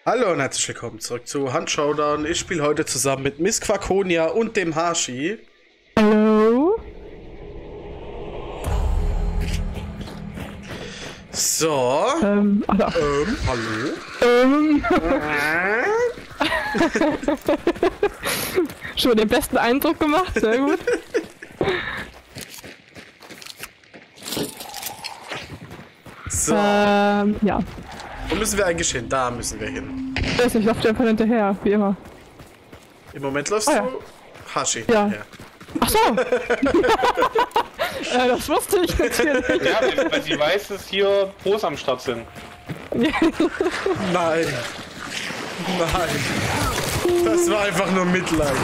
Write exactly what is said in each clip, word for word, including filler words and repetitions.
Hallo und herzlich willkommen zurück zu Hunt Showdown. Ich spiele heute zusammen mit Miss Quaconia und dem Hashi. Hallo? So. Ähm, also, Ähm, hallo? ähm. Schon den besten Eindruck gemacht, sehr gut. So. Ähm, ja. Wo müssen wir eigentlich hin? Da müssen wir hin. Ich weiß nicht, ich lauf dir einfach hinterher, wie immer. Im Moment läufst Ah, ja. du Hashi Ja. hinterher. Ach so! äh, das wusste ich natürlich. Ja, weil, weil sie weiß, dass hier Pros am Start sind. Nein. Nein. Das war einfach nur Mitleid.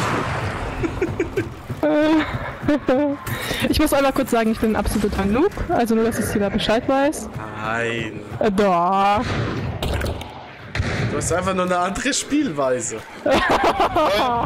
Ich muss einmal kurz sagen, ich bin ein absoluter Noob, also nur, dass es jeder Bescheid weiß. Nein. Äh, doch. Du hast einfach nur eine andere Spielweise. Fuck!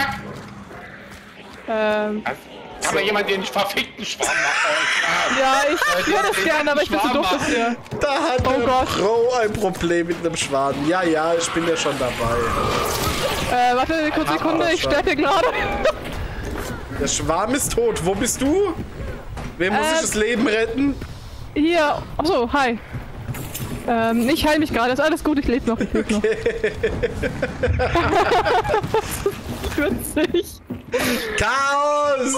Ähm, Kann mir jemand den verfickten Schwamm machen? ja, ich würde das gerne, aber ich bin zu doof dafür. Da hat Oh eine Gott. Frau ein Problem mit einem Schwan. Ja, ja, ich bin ja schon dabei. Äh, warte eine kurze Sekunde, ich sterbe gerade. Der Schwarm ist tot. Wo bist du? Wer muss Ähm. ich das Leben retten? Hier, achso, hi. Ähm, ich heile mich gerade, ist alles gut, ich lebe noch, ich lebe noch. Witzig. Chaos!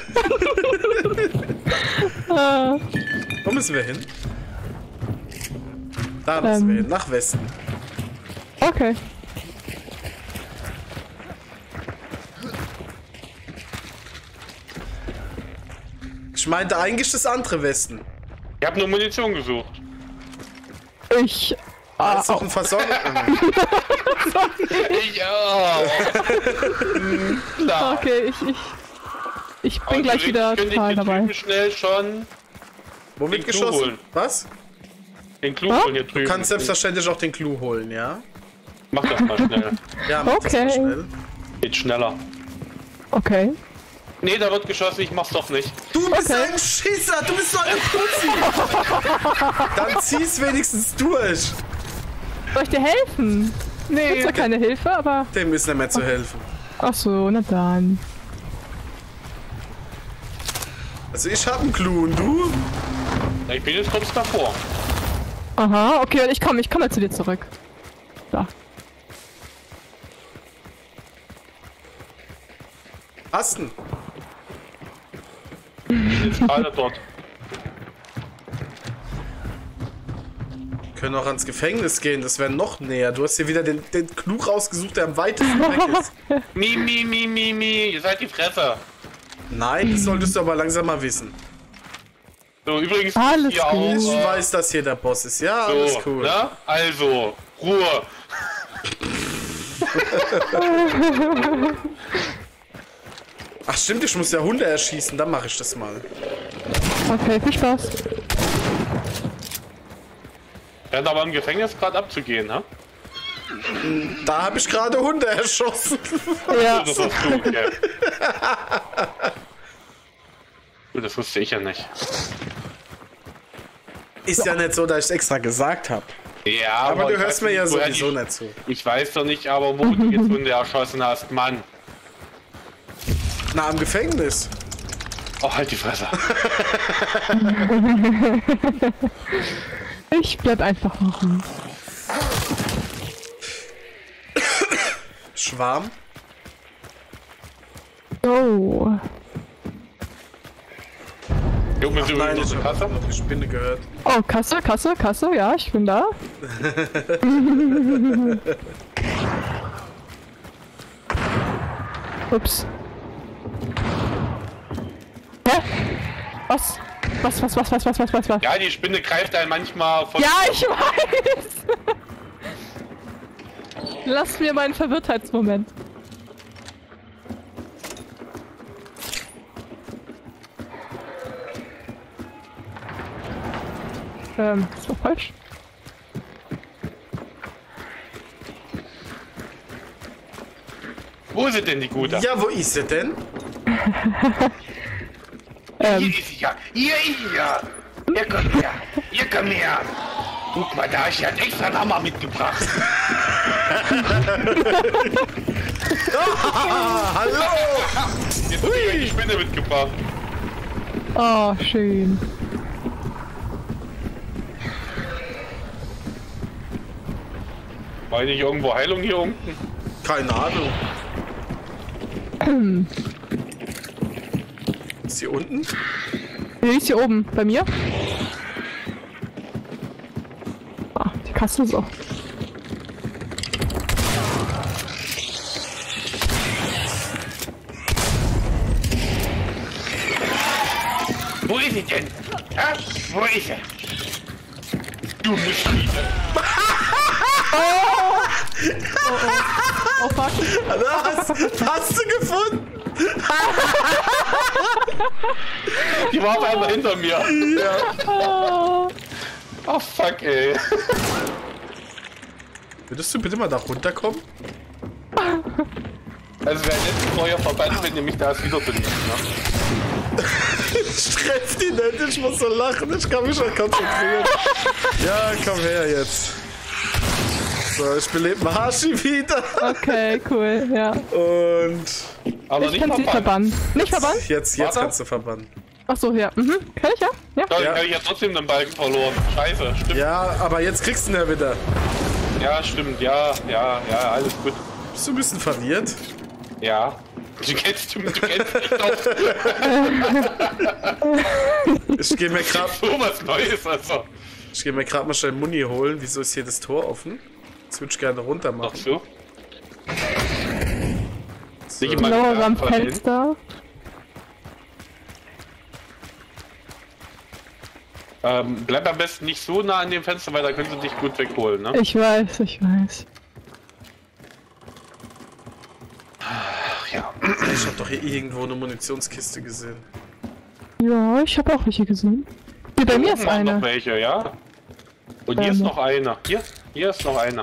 Äh, Wo müssen wir hin? Da müssen Ähm. wir hin, nach Westen. okay. Ich meinte eigentlich das andere Westen. Ich hab nur Munition gesucht. Ich. Da Ah, ist doch ein Versorgung. Ich auch. Klar. okay, ich, ich. Ich bin Aber gleich wieder könnte total ich den dabei. Typen schnell schon Wo wird Den Clou geschossen? holen. Was? den Clou Ah? von hier drüben. Du kannst selbstverständlich auch den Clou holen, ja? Mach das mal schnell. Ja, mach das mal Okay. schnell. Geht schneller. Okay. Nee, da wird geschossen, ich mach's doch nicht. Du bist Okay. ein Schisser, du bist so ein Pussy! Dann zieh's wenigstens durch. Soll ich dir helfen? Nee, Gibt's ja keine Hilfe, aber. dem ist nicht mehr zu helfen. Ach so, na dann. Also ich hab einen Clou und du? Ich bin jetzt kurz davor. Aha, okay, ich komme, ich komme zu dir zurück. Da. Hast ihn. Ich bin jetzt gerade dort. Wir können auch ans Gefängnis gehen, das wäre noch näher. Du hast hier wieder den, den Clou rausgesucht, der am weitesten weg ist. Mi, mi, mi, mi, mi. Ihr seid die Fresse. Nein, das solltest du aber langsam mal wissen. So, übrigens Alles hier gut. auch. Ich äh, weiß, dass hier der Boss ist. Ja, so, alles cool. ne? Also, Ruhe. Ach stimmt, ich muss ja Hunde erschießen, dann mache ich das mal. Okay, viel Spaß. Scheint aber im Gefängnis gerade abzugehen, ne? Da habe ich gerade Hunde erschossen. Ja. Das hast du, okay. Gut, das wusste ich ja nicht. Ist ja nicht so, dass ich es extra gesagt habe. Ja, Aber du ich hörst weiß mir ja nicht, woher sowieso die- nicht zu. Ich weiß doch nicht, aber wo du jetzt Hunde erschossen hast, Mann. Na, am Gefängnis. Oh, halt die Fresse. Ich bleib einfach machen. Schwarm. Oh. Junge, sind Nein, wir ich zur habe Kasse? noch die Spinne gehört. Oh, Kasse, Kasse, Kasse, ja, ich bin da. Ups. Hä? Was? Was, was, was, was, was, was, was, was? Ja, die Spinne greift einen manchmal von... Ja, ich weiß! Lass mir meinen Verwirrtheitsmoment. Ähm, das war falsch. Wo sind denn die Gute? Ja, wo ist sie denn? Hier ist sie ja. Hier ist sie ja. Ihr kommt her. Ihr kommt her. Guck mal da, ich hatte extra einen Hammer mitgebracht. Ah, hallo! Jetzt hab ich die Spinne mitgebracht. Oh, schön. War nicht irgendwo Heilung hier unten? Keine Ahnung. Ist hier unten? Die ist hier oben, bei mir. Ah, die Kasse ist auch. Wo ist sie denn? Ja? Wo ist sie? Du Mischliebe. Oh fuck. Was? Hast du gefunden? Die war auf einmal hinter mir. Ja. Oh. Oh fuck, ey. Würdest du bitte mal da runterkommen? Also wer letztes neuer Verband, wenn ihr mich da wieder benutzt, ne? Ich treff die nicht, ich muss so lachen, ich kann mich schon konzentrieren. Ja, komm her jetzt. So, ich belebe Mahashi wieder. Okay, cool, ja. Und Aber Ich nicht kann sie verbannt. verbannen. Nicht verbannen? jetzt, jetzt Warte. kannst du verbannen. Achso, ja. Mhm. Kann ich ja? Ja. Ja, Ja. dann habe ich ja trotzdem den Balken verloren. Scheiße, stimmt. Ja, aber jetzt kriegst du ihn ja wieder. Ja, stimmt, ja, ja, ja, alles gut. Bist du ein bisschen verwirrt? Ja. Du kennst, du, du kennst mich doch. Ich gehe mir gerade So was Neues, also. ich geh mir grad mal schnell Muni holen. Wieso ist hier das Tor offen? Das würde ich gerne runter Ach machen. so. So. Nicht immer Blauer am gesagt, vorhin. Fenster. Ähm, bleib am besten nicht so nah an dem Fenster, weil da können sie dich gut wegholen, ne? Ich weiß, ich weiß. Ach ja. Ich hab doch hier irgendwo eine Munitionskiste gesehen. Ja, ich habe auch welche gesehen. Hier bei mir Oben ist waren noch eine. welche, ja? Und hier Ähm. ist noch einer. Hier, hier ist noch einer.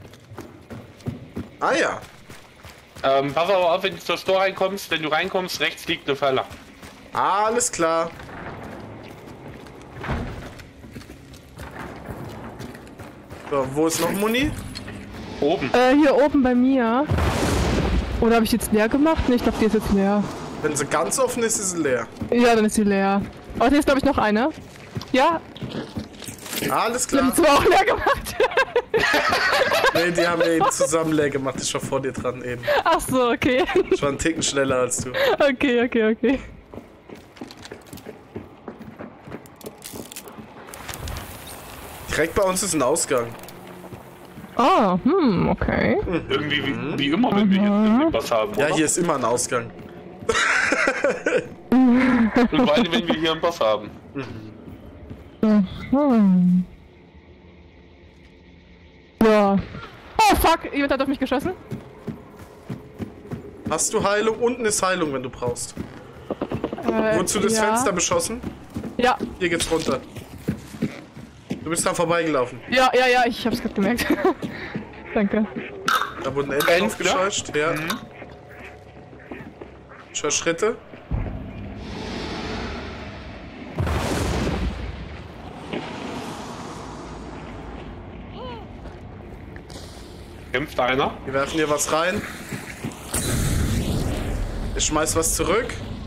Ah ja. Ähm, pass aber auf, wenn du zur Store reinkommst, wenn du reinkommst, rechts liegt eine Falle. Alles klar. So, wo ist noch Muni? Oben. Äh, hier oben bei mir. Oder habe ich die jetzt leer gemacht? Ne, ich glaube, die ist jetzt leer. Wenn sie ganz offen ist, ist sie leer. Ja, dann ist sie leer. Aber hier ist, glaube ich, noch eine. Ja, Alles die haben klar. zwar auch leer gemacht. Nee, die haben wir eben zusammen leer gemacht. Ich war vor dir dran eben. Ach so, okay. Ich war einen Ticken schneller als du. Okay, okay, okay. Direkt bei uns ist ein Ausgang. Ah, hm, okay. Irgendwie wie, wie immer, wenn wir hier irgendwie was haben, Ja, oder? hier ist immer ein Ausgang. Und vor allem, wenn wir hier einen Boss haben. Hm. Ja. Oh, fuck, jemand hat auf mich geschossen. Hast du Heilung? Unten ist Heilung, wenn du brauchst. Äh, Wurdest du das ja. Fenster beschossen? Ja, Hier geht's runter. Du bist da vorbeigelaufen. ja, ja, ja, ich hab's gerade gemerkt. Danke. Da wurden Enten Enten, aufgescheucht. Ja. Ich höre Schritte. Kämpft einer? Wir werfen hier was rein. Ich schmeiß was zurück.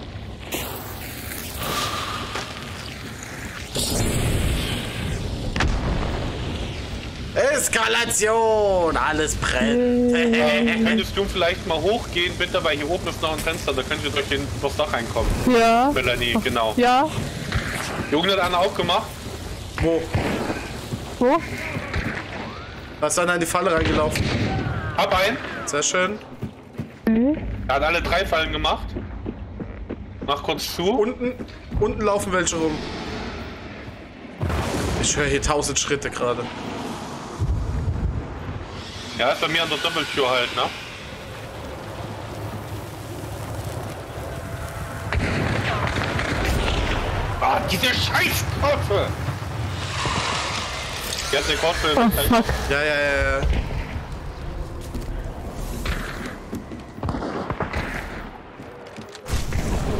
Eskalation! Alles brennt. Ähm, könntest du vielleicht mal hochgehen, bitte, weil hier oben ist noch ein Fenster, da könnt ihr durch den, durchs Dach reinkommen. Ja. Melanie, genau. Ja. Hier unten hat einer aufgemacht. Wo? Wo? Da ist einer in die Falle reingelaufen. Hab einen. Sehr schön. Er hat alle drei Fallen gemacht. Mach kurz zu. Unten, unten laufen welche rum. Ich höre hier tausend Schritte gerade. Ja, ist bei mir an der Doppeltür halt, ne? Ah, diese Scheißkoffe! Die hat eine Koffe. Oh, fuck. Ja, ja, ja, ja.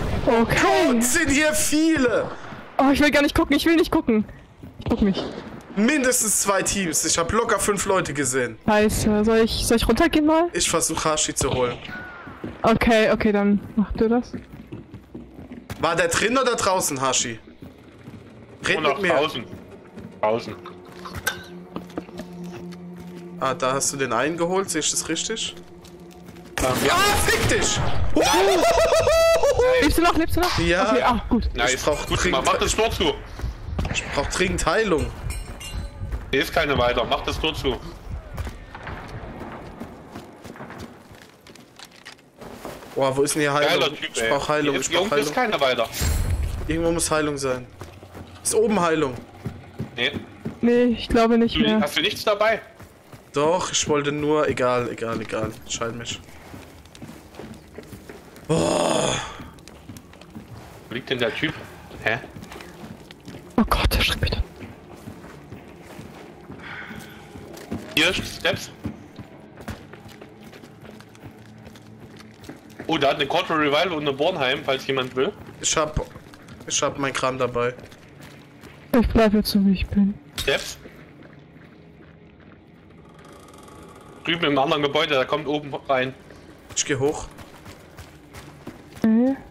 Okay. Und sind hier viele. Oh, ich will gar nicht gucken, ich will nicht gucken. Ich guck nicht. Mindestens zwei Teams. Ich habe locker fünf Leute gesehen. Scheiße. Soll ich, soll ich runtergehen mal? Ich versuche Hashi zu holen. Okay, okay, dann mach du das. War der drin oder draußen, Hashi? Red Und mit nach mir. draußen. Draußen. Ah, da hast du den einen geholt, sehe ich das richtig? Ähm, ja. Ah, fick dich! Lebst du noch? Lebst du noch? Ja. Okay, ah, gut. Nice. Ich brauch Gut dringend- gemacht. Mach das Tor zu. Ich brauch dringend Heilung. Hier ist keine weiter. Mach das Tor zu. Boah, wo ist denn hier Heilung? Geiler Typ, Ich ey. brauch Heilung, Hier ich ist, brauch Jungs, ist Heilung. keine weiter. Irgendwo muss Heilung sein. Ist oben Heilung. Nee. Nee, ich glaube nicht Du, mehr. hast du nichts dabei? Doch, ich wollte nur... Egal, egal, egal. Entscheid mich. Boah. Wo liegt denn der Typ? Hä? Oh Gott, der schreckt mich da. Hier, Steps. Oh, da hat eine Quarter Revival und eine Bornheim, falls jemand will. Ich hab... Ich hab mein Kram dabei. Ich bleibe jetzt so, wie ich bin. Steps. Drüben im anderen Gebäude, da kommt oben rein. Ich geh hoch. Okay.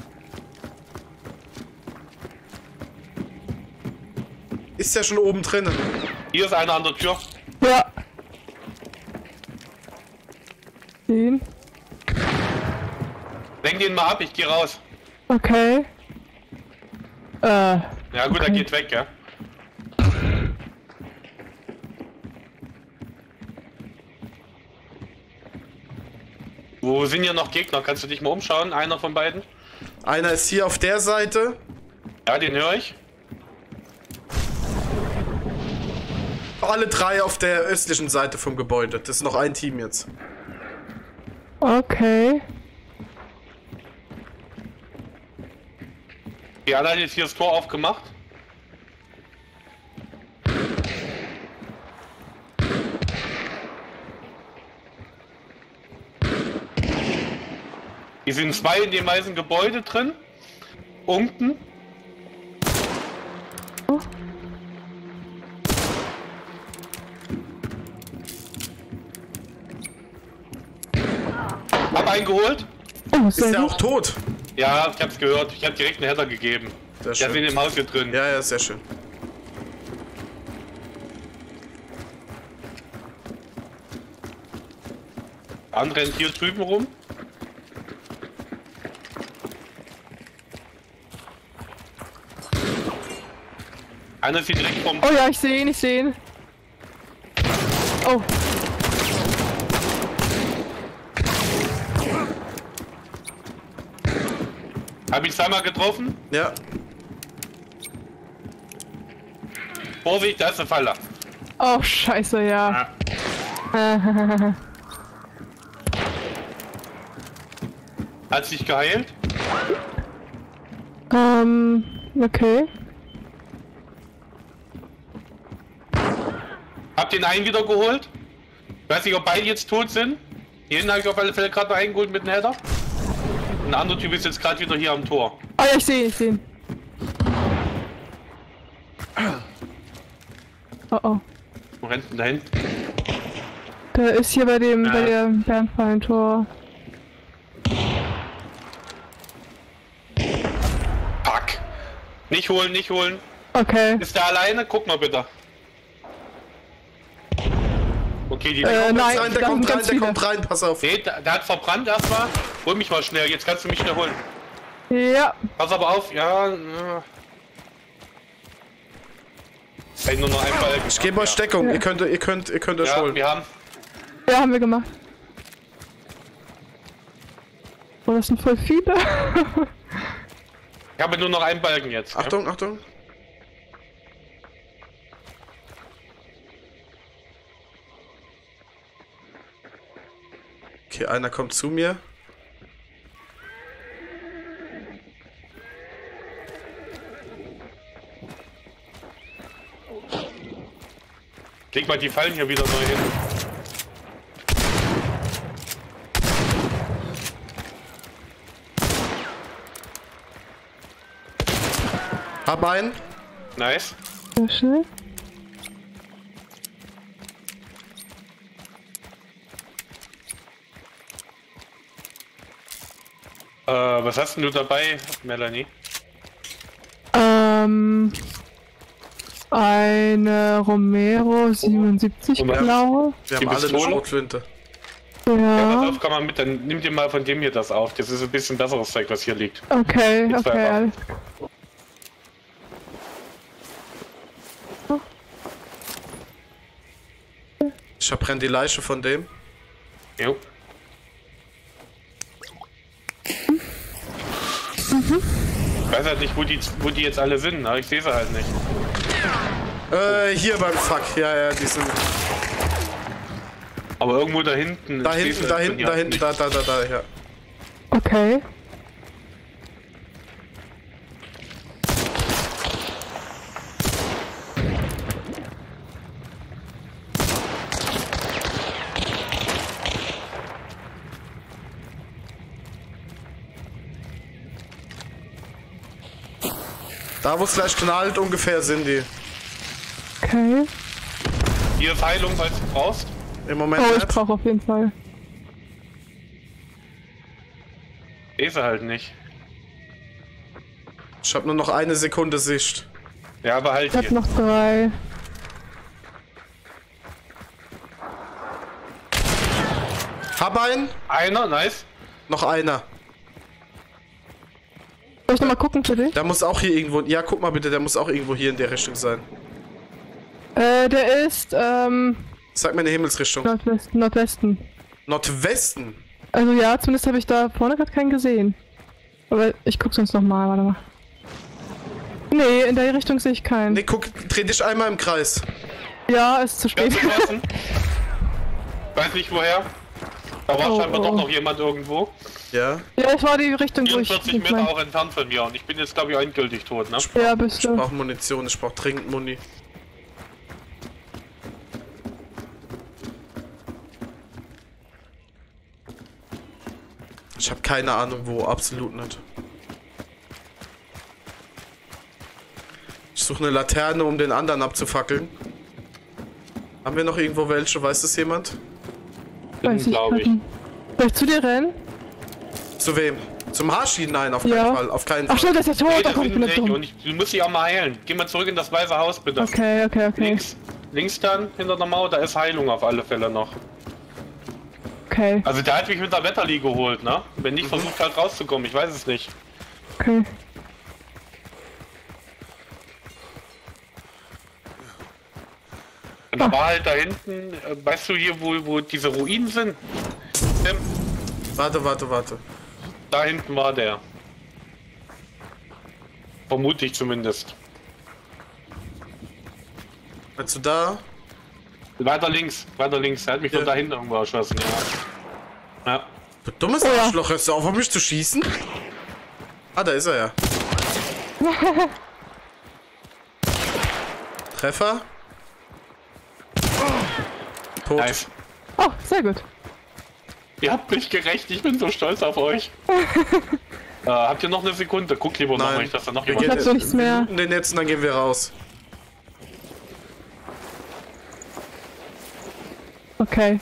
Ist der schon oben drinnen? Hier ist einer an der Tür. Ja. Den. Lenk den mal ab, ich geh raus. Okay. Äh. Ja gut, Okay. er geht weg, ja. Wo sind hier noch Gegner? Kannst du dich mal umschauen? Einer von beiden? Einer ist hier auf der Seite. Ja, den höre ich. Alle drei auf der östlichen Seite vom Gebäude. Das ist noch ein Team jetzt. Okay. Die alle hat jetzt hier das Tor aufgemacht. Hier sind zwei in dem weißen Gebäude drin. Unten. Hab einen geholt. Oh, Ist sehr der gut. auch tot? Ja, ich hab's gehört. Ich hab direkt einen Header gegeben. Sehr Der schön. sind im Haus hier drin. Ja, ja, sehr schön. Der andere rennt hier drüben rum. Einer ist hier direkt vom... Oh ja, ich sehe ihn, ich sehe ihn. Oh. Hab ich zweimal getroffen. Ja. Vorsicht, da ist eine Falle. Oh, scheiße, ja. Hat sich geheilt. ähm, okay. Hab den einen wieder geholt. Weiß nicht, ob beide jetzt tot sind. Hier hinten habe ich auf alle Fälle gerade noch einen geholt mit dem Header. Ein anderer Typ ist jetzt gerade wieder hier am Tor. Oh ja, ich sehe ihn, ich sehe ihn. Oh oh. Wo rennt denn dahin? Der ist hier bei dem, Ja. bei dem Bernfallentor. Fuck. Nicht holen, nicht holen. Okay. Ist der alleine? Guck mal bitte. Okay, die... Äh, nein, Rein, der da kommt sind rein, ganz der viele. kommt rein, pass auf. Nee, der, der hat verbrannt erstmal. Hol mich mal schnell, jetzt kannst du mich schnell holen. Ja. Pass aber auf, ja... ja. Kann ich nur noch einen Balken. Ich gebe euch Deckung, ihr könnt, ihr könnt, ihr könnt euch Ja, holen. wir haben... Ja, haben wir gemacht. Oh, das sind voll viele. Ich habe nur noch einen Balken jetzt. ja. Achtung, Achtung. Okay, einer kommt zu mir. Leg mal die Fallen hier wieder neu hin. Hab einen. Nice. Sehr schön. Äh, was hast denn du dabei, Melanie? Ähm... Eine Romero siebenundsiebzig Und was? blaue. Wir Die haben alle eine Pistole? Schrotflinte. Ja, pass Ja. auf, komm mal mit, dann nimm dir mal von dem hier das auf. Das ist ein bisschen besseres Zeug, was hier liegt. Okay, Die zwei okay, Waffen. alles. Ich verbrenne die Leiche von dem. Jo. Ich weiß halt nicht, wo die, wo die jetzt alle sind, aber ich sehe sie halt nicht. Äh, hier beim Fuck. Ja, ja, die sind. Aber irgendwo da hinten. Da ich hinten, seh sie da von hinten, hier da aus hinten, nicht. da, da, da, da, ja. Okay. Da, wo es gleich knallt, ungefähr sind die. Okay. Hier ist Heilung, falls du brauchst. Im Moment Oh, ich nicht. brauche auf jeden Fall. Ich sehe sie halt nicht. Ich habe nur noch eine Sekunde Sicht. Ja, aber halt Ich hab hier. noch drei. Hab einen. Einer, nice. Noch einer. Soll ich nochmal gucken für dich? Der muss auch hier irgendwo. Ja, guck mal bitte, der muss auch irgendwo hier in der Richtung sein. Äh, der ist, ähm, Sag mir eine Himmelsrichtung. Nordwesten. Nordwesten. Nordwesten. Also ja, zumindest habe ich da vorne gerade keinen gesehen. Aber ich guck sonst nochmal, warte mal. Nee, in der Richtung sehe ich keinen. Nee, guck, dreh dich einmal im Kreis. Ja, ist zu spät. Ganz draußen. Weiß nicht woher. Da war Oh, scheinbar oh. doch noch jemand irgendwo. Ja. Ja, es war die Richtung, wo ich vierundvierzig nicht Meter mein... auch entfernt von mir und ich bin jetzt glaube ich endgültig tot, ne? Ja, bist Ich du. brauche Munition, ich brauche dringend Muni. Ich habe keine Ahnung wo, absolut nicht. Ich suche eine Laterne, um den anderen abzufackeln. Haben wir noch irgendwo welche? Weiß das jemand? Weiß ich glaube grad ich. nicht. Soll ich zu dir rennen? Zu wem? Zum Harschi? Nein, auf keinen Ja. Fall. Auf keinen Ach Fall. stimmt, das ist ja tot. Nee, Oh das Gott, ich bin sind nicht nicht dumm. und ich, du musst dich auch mal heilen. Geh mal zurück in das weiße Haus bitte. Okay, okay, okay. Links, links dann, hinter der Mauer, da ist Heilung auf alle Fälle noch. Okay, Also der hat mich mit der Wetterli geholt, ne? Wenn Mhm. nicht, versucht halt rauszukommen, ich weiß es nicht. okay. Und da war halt da hinten, äh, weißt du hier, wo, wo diese Ruinen sind? Tim, Warte, warte, warte. da hinten war der. Vermute ich zumindest. Meinst du da? Weiter links, weiter links. Er hat mich Ja. nur da hinten irgendwo erschossen, ja. Ja. Du dummes Ja. Arschloch, hörst du auf, auf mich zu schießen? Ah, da ist er ja. Treffer. Tot. Nice. Oh, sehr gut. Ihr habt mich gerecht, ich bin so stolz auf euch. äh, habt ihr noch eine Sekunde? Guck lieber noch mal, Nein. nicht, dass da noch Wir jemand Ich hab so nichts mehr. Wir looten den jetzt und dann gehen wir raus. Okay.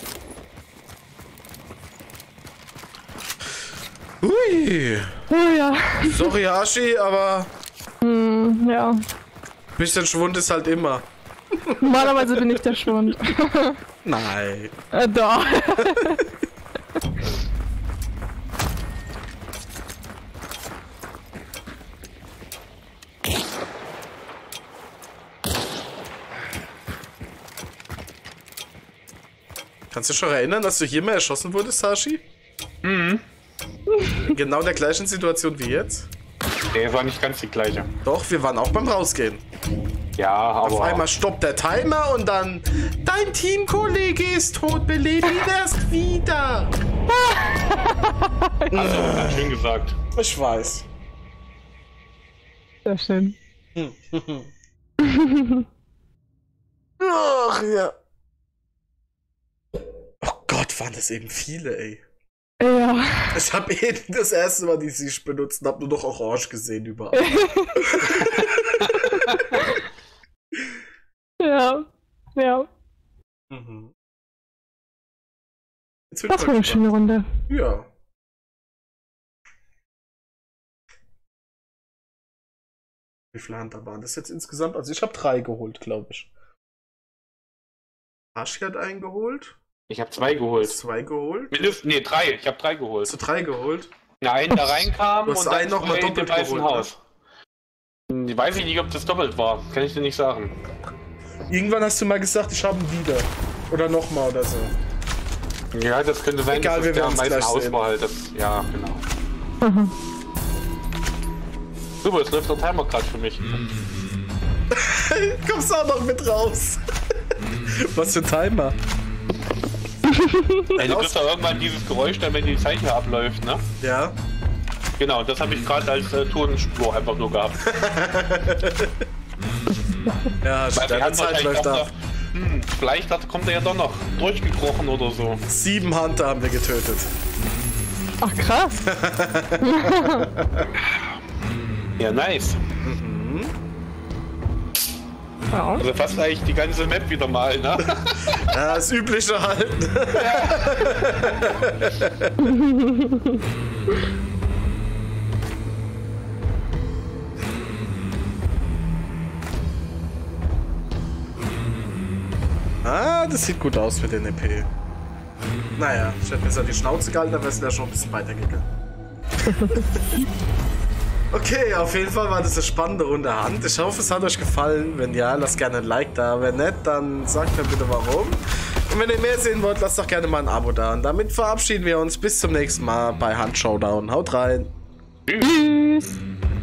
Hui. Oh ja. Sorry, Hashi, aber Hm, ja. bisschen Schwund ist halt immer. Normalerweise bin ich der Schwund. Nein. äh, doch. Kannst du dich schon erinnern, dass du hier mal erschossen wurdest, Hashi? Mhm. In genau der gleichen Situation wie jetzt? Nee, war nicht ganz die gleiche. Doch, wir waren auch beim Rausgehen. Ja, aber... Auf einmal stoppt der Timer und dann... Dein Teamkollege ist tot, beleb ihn erst wieder. Also, ganz schön gesagt. Ich weiß. Sehr schön. Ach ja. Oh Gott, waren das eben viele, ey. Ja. Ich habe eben das erste Mal die Sicht benutzt und hab nur noch Orange gesehen überall. Ja. Ja. Mhm. Jetzt wird Das war eine mal schöne Runde. Ja. Wie viele Hunter waren das jetzt insgesamt? Also ich habe drei geholt, glaube ich. Ashi hat einen geholt. Ich habe zwei geholt. Zwei geholt. Mindestens, nee, drei. Ich habe drei geholt. Hast du drei geholt? Ja, einen da reinkam du hast und einen dann noch mal zwei in dem doppelt weißen geholt, Haus. Ne? Ich weiß nicht, ob das doppelt war. Kann ich dir nicht sagen. Irgendwann hast du mal gesagt, ich habe ihn wieder. Oder nochmal oder so. Ja, das könnte sein, Egal, dass wir das der werden's am weißen gleich Haus sehen. war halt. Das, ja, genau. Mhm. Super, jetzt läuft der Timer gerade für mich. Kommst auch noch mit raus. Was für ein Timer? Ey, du kriegst doch irgendwann dieses Geräusch, dann wenn die Zeit hier abläuft, ne? Ja. Genau, das habe ich gerade als äh, Tonspur einfach nur gehabt. Ja, Weil wir deine haben Zeit wahrscheinlich läuft auch ab. noch, hm, vielleicht hat, kommt er ja doch noch durchgekrochen oder so. Sieben Hunter haben wir getötet. Ach krass. Ja, nice. Ja. Also fast eigentlich die ganze Map wieder mal, ne? Ja, das Übliche halt. Ah, das sieht gut aus für den E P. Naja, ich hätte mir so die Schnauze gehalten, dann wäre es ja schon ein bisschen weitergegangen. Okay, auf jeden Fall war das eine spannende Runde Hand. Ich hoffe, es hat euch gefallen. Wenn ja, lasst gerne ein Like da. Wenn nicht, dann sagt mir bitte warum. Und wenn ihr mehr sehen wollt, lasst doch gerne mal ein Abo da. Und damit verabschieden wir uns. Bis zum nächsten Mal bei Hand Showdown. Haut rein. Tschüss.